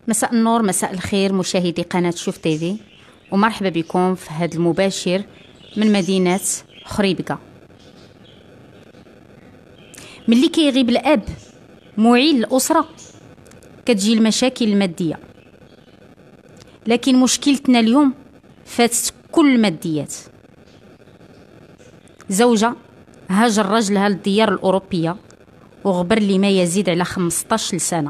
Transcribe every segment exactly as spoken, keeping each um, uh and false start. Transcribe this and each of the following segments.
مساء النور، مساء الخير مشاهدي قناة شوف تيفي، ومرحبا بكم في هذا المباشر من مدينة خريبكة. ملي كيغيب الأب معين الأسرة كتجي المشاكل المادية، لكن مشكلتنا اليوم فاتت كل الماديات. زوجة هاجر رجلها للديار الأوروبية وغبر لي ما يزيد على خمسطاش سنة،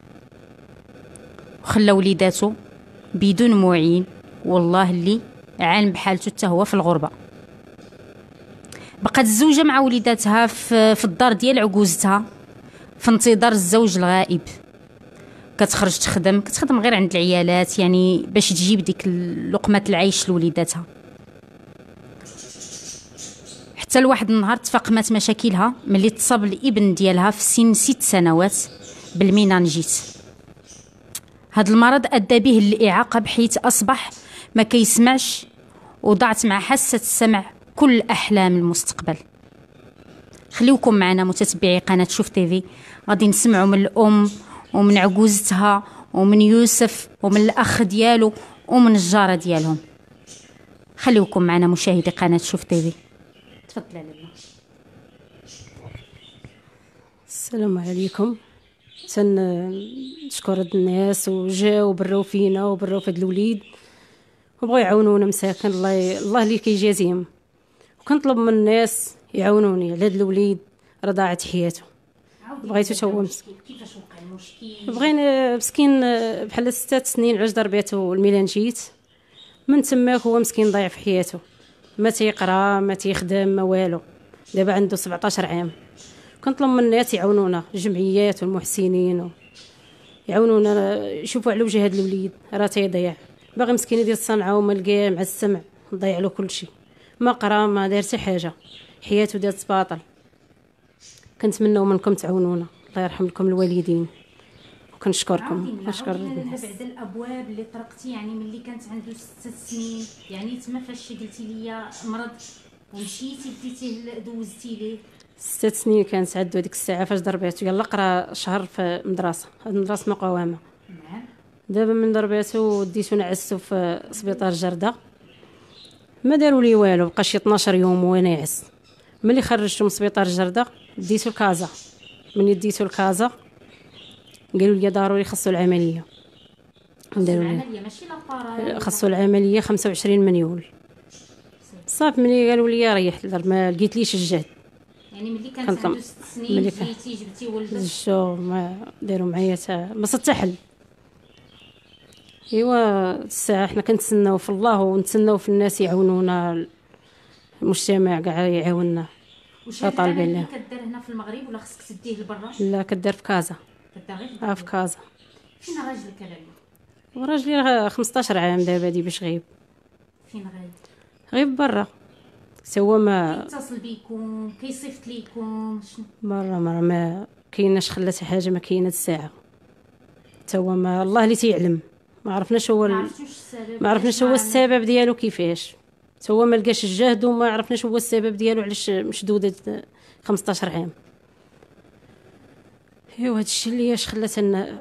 وخلى وليداتو بدون معين، والله اللي عان بحالته حتى هو في الغربة. بقات الزوجة مع وليداتها في الدار ديال عجوزتها في انتظار الزوج الغائب. كتخرج تخدم كتخدم غير عند العيالات، يعني باش تجيب ديك لقمة العيش لوليداتها. حتى لواحد النهار تفاقمت مشاكلها ملي تصاب الابن ديالها في سن ست سنوات بالمينانجيت. هذا المرض ادى به للاعاقه، بحيث اصبح ما كيسمعش، وضاعت مع حاسه السمع كل احلام المستقبل. خليوكم معنا متتبعي قناه شوف تيفي، غادي نسمعوا من الام ومن عجوزتها ومن يوسف ومن الاخ ديالو ومن الجاره ديالهم. خليوكم معنا مشاهدي قناه شوف تيفي. تفضل لاله. السلام عليكم. تنشكر هاد الناس وجاو وبراو فينا وبراو في هاد الوليد وبغاو يعاونونا مساكن، الله ي... الله اللي كيجازيهم. وكنطلب من الناس يعاونوني على هاد الوليد، راه ضاعت حياته. بغيتو تا هو مسكين. كيفاش وقع المشكل؟ بغينا مسكين بحال ستة سنين عجز ضرباتو الميلانجيت، من تماك هو مسكين ضايع في حياته، ما تيقرا ما تيخدم ما والو. دابا عنده سبعطاش عام. كنطلب من الناس يعاونونا، الجمعيات والمحسنين و... يعاونونا يشوفوا على وجه هذا الوليد، راه تيضيع. باغي مسكين يدير الصنعه وما لقى مع السمع، ضيع له كل شيء، ما قرا ما دار حتى حاجه، حياته دات باطل. كنتمنوا منكم تعاونونا، الله يرحم لكم الوالدين. وكنشكركم نشكر الناس. بعد الابواب اللي طرقتي، يعني ملي كانت عنده ست سنين، يعني تما فاش قلتي لي مرض ومشيتي بديتيه دوزتي ليه ست سنين كانت عندو ديك الساعه فاش ضرباتو، يلا قرا شهر في مدرسه، هاد المدرسه مقاومه. نعم. دابا من ضرباتو ديتو نعستو في سبيطار جرده، ما داروا لي والو، بقى شي اثناش يوم وانا ناعس. ملي خرجتو من سبيطار جرده ديتو لكازا، ملي ديتو لكازا قالوا لي ضروري خصو العمليه. داروا العمليه ماشي لابارا، خصو العمليه خمسة وعشرين مليون. صافي ملي قالوا لي ريح، ما لقيت ليش الجهد. يعني ملي كانت عنده ست سنين جيتي جبتي ولدك؟ شو ما داروا معايا تا ما صدت حل. ايوا الساعه حنا كنتسناو في الله ونتسناو في الناس يعاونونا، المجتمع كاع يعاوننا. واش طالبين لنا كدير هنا في المغرب ولا خصك تديه لبرا؟ لا كدير في كازا. كدير غير اه في كازا. فين راجلك الاله؟ وراجلي خمسطاش عام دابا دي باش غيب. فين غايب؟ غيب برا، سوا ما كيتصل بيكم كيصيفط ليكم شنو؟ برا مرة ما كايناش، خلات حاجه ما كاينه الساعه، تا هو ما الله اللي تيعلم. ما عرفناش هو ال... ما عرفناش هو السبب ديالو كيفاش، تا هو ما لقاش الجهد، وما عرفناش هو السبب ديالو علاش مشدوده خمسطاش عام. ايوا هادشي اللي اش خلاتنا.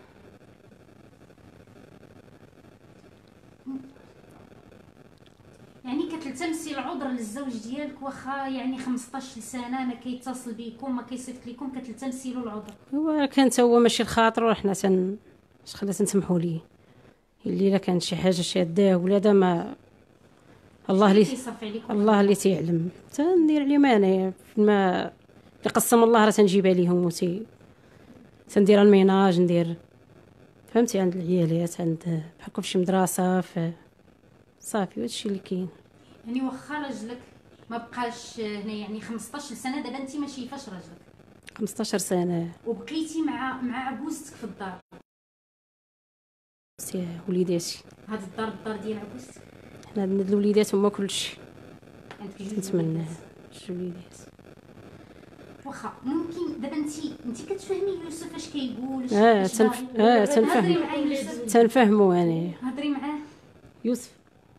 يعني كتلتمسي العذر للزوج ديالك، واخا يعني خمسطاش سنه ما كيتصل بكم ما كيصيفط لكم، كتلتمسي له العذر. هو كان تا هو ماشي الخاطر، وحنا تن اش خلات نسمحوا ليه. اللي الا كانت شي حاجه شاده ولاده ما الله اللي الله اللي تيعلم، تندير عليه ما انا ما يقسم الله راه تنجيبها ليهم وتي تندير الميناج، ندير فهمتي عند العيالات، عند بحكم فشي مدرسه في صافي. هادشي اللي كاين. يعني واخا راجلك ما بقاش هنا، يعني خمسطاش سنه دابا انت ما شايفاش راجلك خمسطاش سنه، وبقيتي مع مع عجوزتك في الدار. سي وليداتي هاد الدار الدار ديال عجوزتك، حنا عندنا الوليدات هما كلشي. عندك نتمنى الوليدات. واخا ممكن دابا انت انت كتفهمي يوسف اش كيقول؟ اه تنف... اه تنفهم تنفهمو انا. هضري معاه يوسف.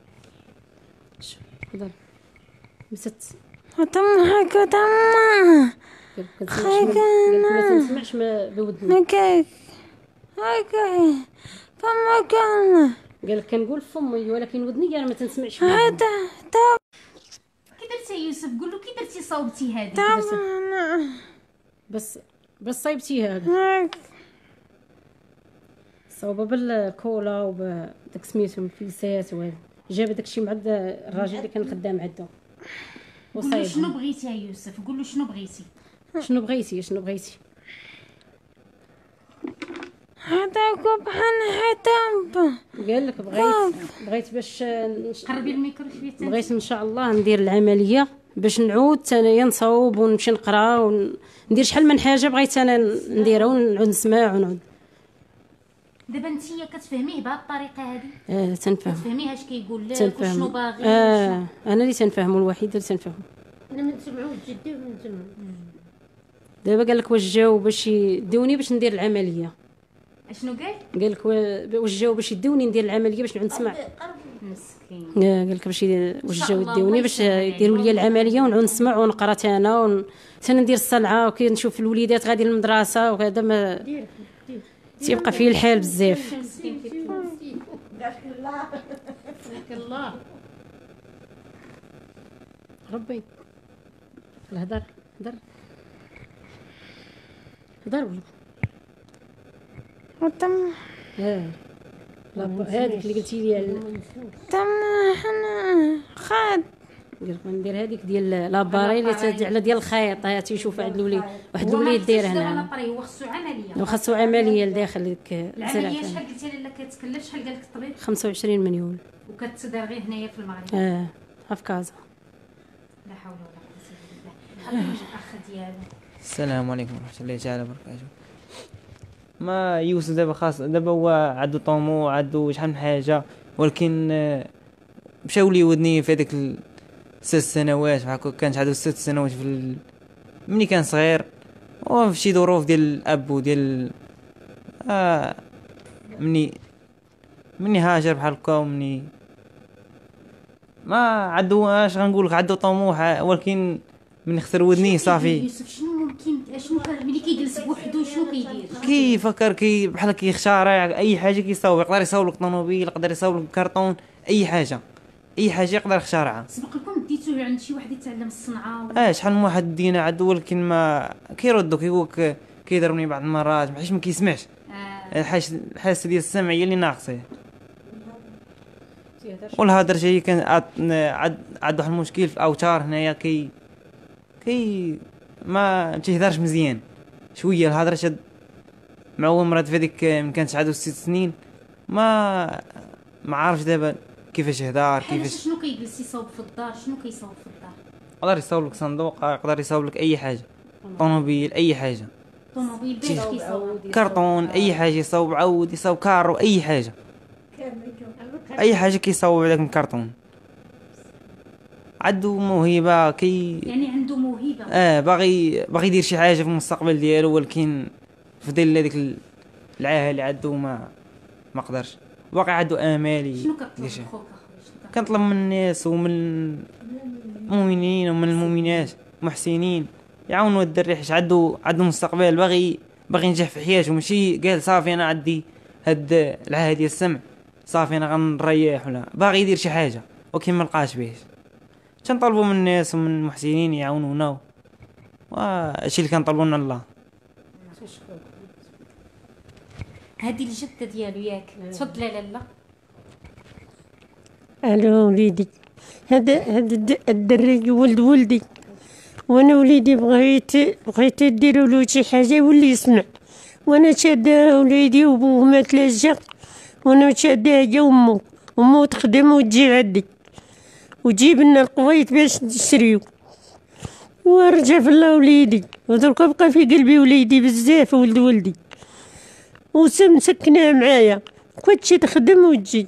هضر مسات وتمحك وتمه خايك ما تنسمعش ما بودني هكاك هاكا فما كان قال لك كنقول فمي ولكن ودني انا ما تنسمعش فيها. هذا تا كي درتي يا يوسف؟ قول له كي درتي صوبتي هذه؟ تا بس بس صايبتيها هاك صوبه بالكولا وبداك سميتهم فيسات وهذا. جاب داكشي مع الراجل اللي كان خدام عنده قول له وصايب. شنو بغيتي يا يوسف؟ قول له شنو بغيتي؟ شنو بغيتي شنو بغيتي؟ هذا كبحان هذا قال لك بغيت بغيت باش نش- قربي الميكرو شويه تاني. بغيت ان شاء الله ندير العمليه باش نعود ثانيا نصوب ونمشي نقرا وندير شحال من حاجه بغيت انا نديرها ونعود نسمع ونعود. دابا نتيا كتفهميه بهذه الطريقه هذه؟ اه تنفهم تفهميه اش كيقول لك تنفهم. وشنو باغي؟ اه انا اللي تنفهمو الوحيده اللي تنفهم. انا من سمعوا جدي من سمعوا دابا قال لك واش جاو باش يدوني باش ندير العمليه. اشنو قال؟ قال لك وا- واش جاو باش يدوني ندير العمليه باش نعود نسمع. مسكين. آه، قال لك باش ي- واش شاء جاو الله يدوني الله باش يسهل يديروا لي العمليه ونعود نسمع ونقرا انا ون... ثاني ندير الصلعه وكي نشوف الوليدات غادي للمدرسه وهذا ما تيبقى فيه الحال بزاف. مسكين كيف الله. ربي الهضر هضر هضر ولا وتم اه لا هذيك اللي قلتي لي على- تم حنا خاد قال لك ندير هذيك ديال لاباري اللي تدي على ديال الخيط ها تيشوف واحد الوليد واحد الوليد داير هنا هو خصو عمليه. وخاصو عمليه لداخل ديك العمليه الزرع. شحال قلتي لي لا كتكلف؟ شحال قال لك الطبيب؟ خمسة وعشرين مليون. وكتدار غير هنايا في المغرب؟ اه في كازا. لا حول ولا قوه الا بالله. خلينا الاخ ديالو. السلام عليكم ورحمة الله تعالى وبركاته. ما يوسف دابا خاص دابا هو عندو طموح عندو شحال من حاجة ولكن آه، مشاو لي ودني في هذيك ال- ست سنوات هكا كانت عندو ست سنوات في ال... مني كان صغير وفي شي ظروف ديال الاب وديال آه مني مني هاجر بحال هكا ومني ما عندو اش غنقول لك عندو طموح ولكن من خسر ودني صافي يوسف شنو ممكن شنو كان ملي كيجلس بوحدو شنو كيدير؟ كيفكر كي بحال كيختارع اي حاجه كيصاوب يقدر يصاوب لك طوموبيل يقدر يصاوب لك كرتون اي حاجه اي حاجه يقدر يختارعها. سبق لكم ديتوه عند شي واحد يتعلم الصنعه و... اه شحال من واحد دينا عدو ولكن ما كيردو كيقول لك كيضربني بعض المرات بحيث ما كيسمعش آه. الحاجه الحاسه ديال السمع هي اللي ناقصه والهضر جاي كان عاد عاد عاد واحد المشكل في الاوتار هنايا كي كي ما تيهضرش مزيان شويه الهضره شد مع هو مرات في هذيك من كانت عندو ست سنين ما ما عارفش دابا كيفاش يهضر بحال كيفاش شنو كيجلس يصاوب في الدار؟ شنو كيصاوب في الدار؟ يقدر يصاوب لك صندوق يقدر يصاوب لك اي حاجه طوموبيل اي حاجه طوموبيل بيت كيصاوب كرتون اي حاجه يصاوب عود يصاوب كارو اي حاجه اي حاجه كيصاوب عليك من كرتون عندو موهبه كي يعني عنده موهبه. اه باغي باغي يدير شي حاجه في المستقبل ديالو ولكن في ظل هذيك العاهه اللي عندو ما ما قدرش باقي عندو امال شنو يدير كطلب شي. خوك اخويا؟ شنو كطلب؟ كنطلب من الناس ومن المؤمنين ومن المؤمنات محسنين يعاونوا الدري حيت عندو عندو مستقبل باغي باغي ينجح في حياته ماشي قال صافي انا عندي هاد العاهه ديال السمع صافي انا غنريح ولا باغي يدير شي حاجه ولكن ما لقاش بيه. تنطلبوا من الناس ومن المحسنين يعاونونا وهادشي اللي كنطلبوا من الله. هذه الجده ديالو ياك؟ تفضل لاله. الو وليدي هذا هذا الد- الدري ولد ولدي وانا وليدي بغيت بغيت ديروا له شي حاجه يولي يسمع وانا شاده وليدي وبوه مات لجا وانا شاده هي امه امه تخدم وتجي عندي وتجيب لنا القويت باش نشريو ورجع في الله وليدي ودرك بقى في قلبي وليدي بزاف ولد ولدي وسمسكناه معايا كلشي تخدم وتجي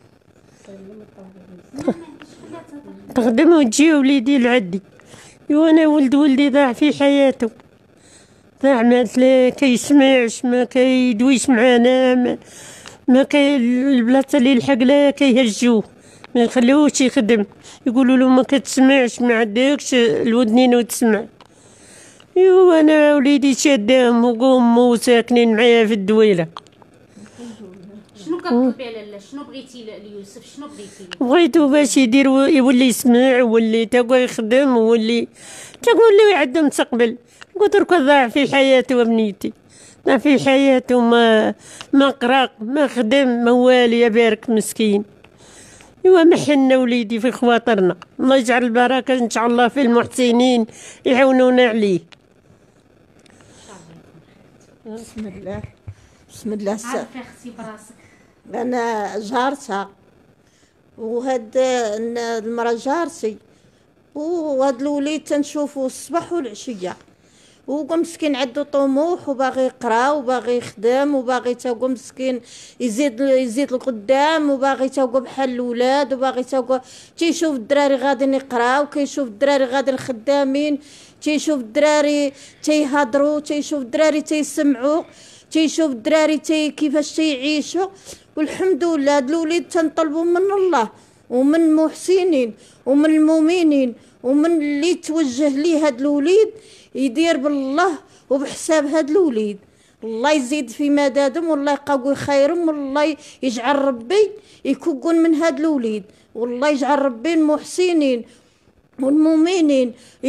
تخدم وتجي وليدي لعدي وانا ولد ولدي ضاع في حياته ضاع ما كيسمعش ما كيدويش معانا ما, ما كي البلاصه اللي لحق لها كيهجوه ما يخليوش يخدم يقولوا له ما كتسمعش ما عندكش الودنين وتسمع. ايوا انا وليدي شادهم وقوم وساكنين معايا في الدويله شنو كطلبي على لاله؟ شنو بغيتي ليوسف؟ شنو بغيتي؟ بغيتو باش يدير يولي يسمع، ويولي تاكو يخدم، ويولي تاكو اللي عنده مستقبل. قلت لك ضاع في حياته ابنيتي، ضاع في حياته، ما ما قرا ما خدم ما والي، يا بارك مسكين. ايوا محنا وليدي في خواطرنا، الله يجعل البركه ان شاء الله في المحسنين يعاونونا عليه. بسم الله بسم الله. عارفه اختي براسك انا جارتها، وهاد المرا جارتي، وهاد الوليد تنشوفو الصباح والعشيه، وهو مسكين عنده طموح وباغي يقرا وباغي يخدم وباغي تاهو مسكين يزيد يزيد لقدام، وباغي تاهو بحال الاولاد، وباغي تاهو تيشوف الدراري غاديين يقراو، كيشوف الدراري غاديين خدامين، تيشوف الدراري تيهضروا، تيشوف الدراري تيسمعوا، تيشوف الدراري تي كيفاش تيعيشوا. والحمد لله هاد الوليد تنطلبوا من الله ومن المحسنين ومن المؤمنين ومن اللي توجه ليه هاد الوليد يدير بالله وبحساب هاد الوليد. الله يزيد في مدادهم، والله يقوي خيرهم، والله يجعل ربي يكون من هاد الوليد، والله يجعل ربي المحسنين والمؤمنين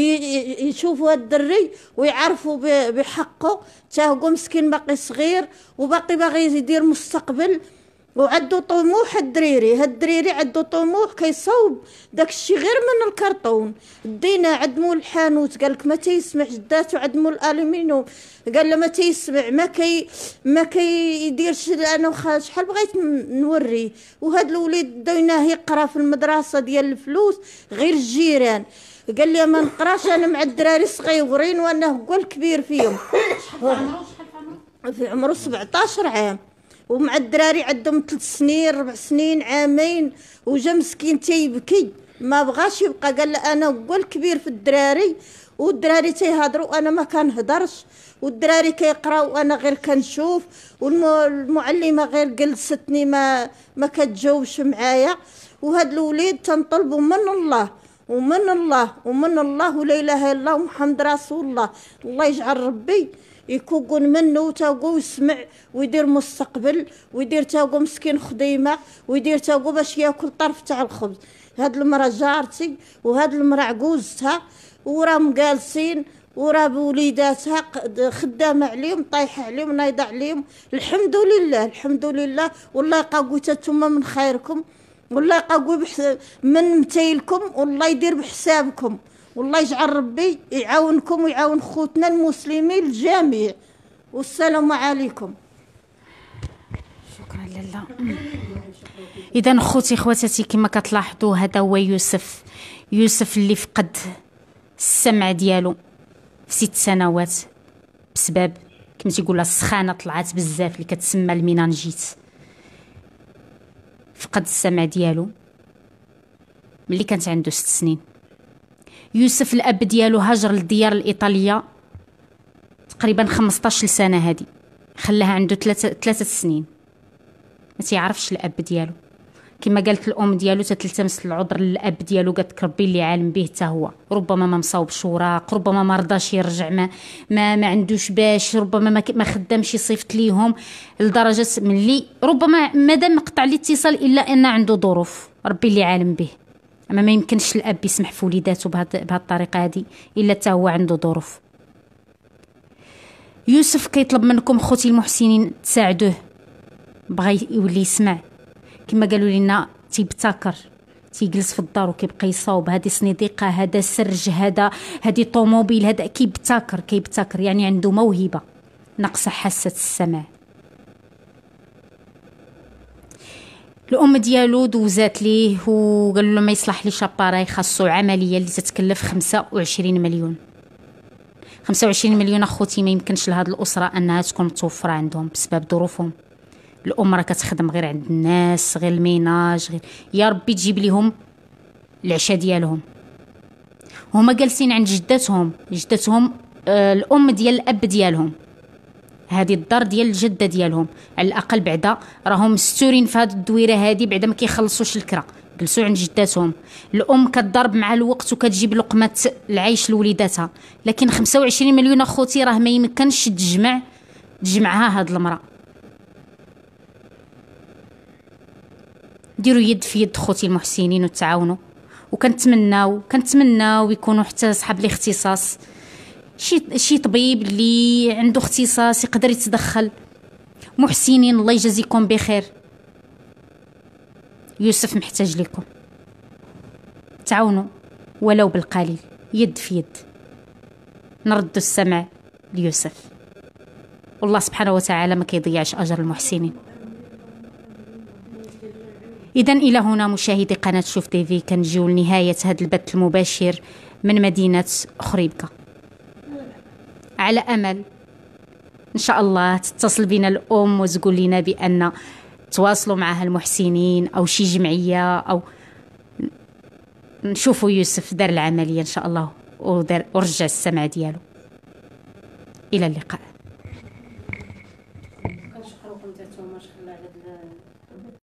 يشوفوا هاد الدري ويعرفوا بحقه. تاهو مسكين باقي صغير وباقي باغي يدير مستقبل وعندو طموح. الدريري هاد الدريري عندو طموح، كيصوب داك الشيء غير من الكرتون. دينا عند مول الحانوت قالك ما تيسمع جداتو، عند مول الالومنيوم قال له ما تيسمع، ما كي ما كيديرش. انا وخا شحال بغيت نوريه. وهاد الوليد ديناه يقرا في المدرسه ديال الفلوس غير الجيران، قال لي ما نقراش انا مع الدراري صغيورين وانا هو الكبير فيهم. شحال عمرو؟ شحال عمرو؟ في عمره سبعطاش عام، ومع الدراري عندهم ثلاث سنين ربع سنين عامين. وجا مسكين تيبكي ما بغاش يبقى، قال له انا هو الكبير في الدراري، والدراري تيهضروا انا ما كنهضرش، والدراري كيقراو وانا غير كنشوف، والمعلمه غير جلستني ما ما كتجاوبش معايا. وهاد الوليد تنطلبوا من الله ومن الله ومن الله ولا اله الا الله محمد رسول الله. الله يجعل ربي يكون منه تاقو يسمع ويدير مستقبل، ويدير تاقو مسكين خديمه، ويدير تاقو باش ياكل طرف تاع الخبز. هاد المراه جارتي وهاد المراه عجوزتها وراهم جالسين وراه بوليداتها خدامه عليهم، طايحه عليهم، نايضه عليهم. الحمد لله الحمد لله، والله يقوي تتما من خيركم، والله يقوي من متيلكم، والله يدير بحسابكم، والله يجعل ربي يعاونكم ويعاون خوتنا المسلمين الجميع. والسلام عليكم. شكرا لاله. اذا خوتي خواتاتي كما كتلاحظوا هذا هو يوسف، يوسف اللي فقد السمع ديالو في ست سنوات بسبب كما تيقولها السخانه طلعت بزاف اللي كتسمى المينانجيت. فقد السمع ديالو ملي كانت عنده ست سنين. يوسف الاب ديالو هاجر للديار الايطاليه تقريبا خمسطاش سنه، هذه خلاها عنده ثلاثه ثلاثه سنين. ما تيعرفش الاب ديالو، كما قالت الام ديالو تتلتمس العذر للاب ديالو، قالت ربي اللي عالم به حتى هو، ربما ما مصاوبش وراق، ربما ما رضاش يرجع، ما ما, ما عندوش باش، ربما ما, ما خدامش يصيفط ليهم، لدرجه ملي ربما مادام قطع الاتصال الا ان عنده ظروف، ربي اللي عالم به. اما ما يمكنش الاب يسمح في وليداته بهذه بهذه الطريقه هذه الا حتى هو عنده ظروف. يوسف كيطلب منكم خوتي المحسنين تساعدوه، بغى يولي يسمع. كما قالوا لنا تيبتكر، تيجلس في الدار وكيبقى يصاوب، هذه صنيديقه، هذا سرج، هذا هذه طوموبيل، هذا كيبتكر كيبتكر يعني عنده موهبه، ناقصه حاسه السمع. الام ديالو دوزات ليه وقالوا له ما يصلح لي شاباراي، خاصو عمليه اللي تتكلف خمسة وعشرين مليون. خمسة وعشرين مليون اخوتي ما يمكنش لهاد الاسره انها تكون متوفره عندهم بسبب ظروفهم. الام راه كتخدم غير عند الناس، غير الميناج، غير يا ربي تجيب لهم العشاء ديالهم. هما جالسين عند جداتهم، جداتهم آه الام ديال الاب ديالهم، هذه الدار ديال الجده ديالهم، على الاقل بعدا راهم مستورين في هذه الدويره هذه، بعدا ما كيخلصوش الكرا، جلسوا عند جداتهم. الام كتضرب مع الوقت وكتجيب لقمه العيش لوليداتها، لكن خمسة وعشرين مليون اخوتي راه ما يمكنش تجمع تجمعها هاد المراه. ديروا يد في يد خوتي المحسنين وتعاونوا، وكنتمناو كنتمناو يكونوا حتى صحاب الاختصاص، شي شي طبيب اللي عنده اختصاص يقدر يتدخل. محسنين الله يجازيكم بخير، يوسف محتاج لكم، تعاونوا ولو بالقليل، يد في يد نردوا السمع ليوسف، والله سبحانه وتعالى ما كيضيعش أجر المحسنين. إذا إلى هنا مشاهدي قناة شوف تيفي كنجيو لنهاية هذا البث المباشر من مدينة خريبكة، على أمل إن شاء الله تتصل بنا الأم وتقول لنا بأن تواصلوا معها المحسنين أو شي جمعية، أو نشوفوا يوسف دار العملية إن شاء الله ودار ورجع السمع ديالو. إلى اللقاء.